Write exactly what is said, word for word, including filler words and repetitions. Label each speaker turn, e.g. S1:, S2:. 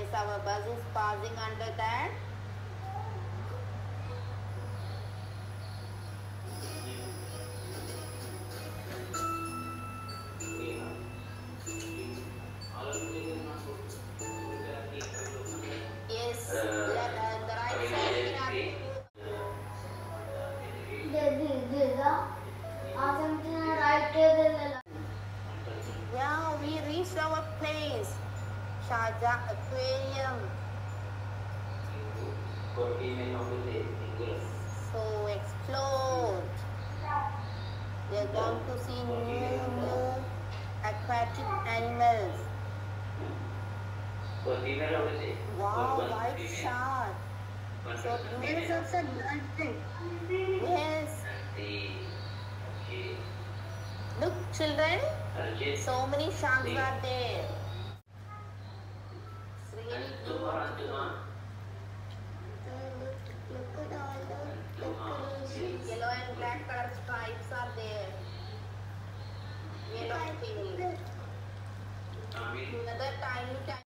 S1: Yes, our bus is passing under that. Yes, uh, left, uh, the right side we have to do. Yeah, we reached our place, Sharjah Aquarium. So explode. We are going to see new, new aquatic animals. Wow, white shark. So there is also dolphin. Yes. Look, children. So many sharks are there. It's really beautiful.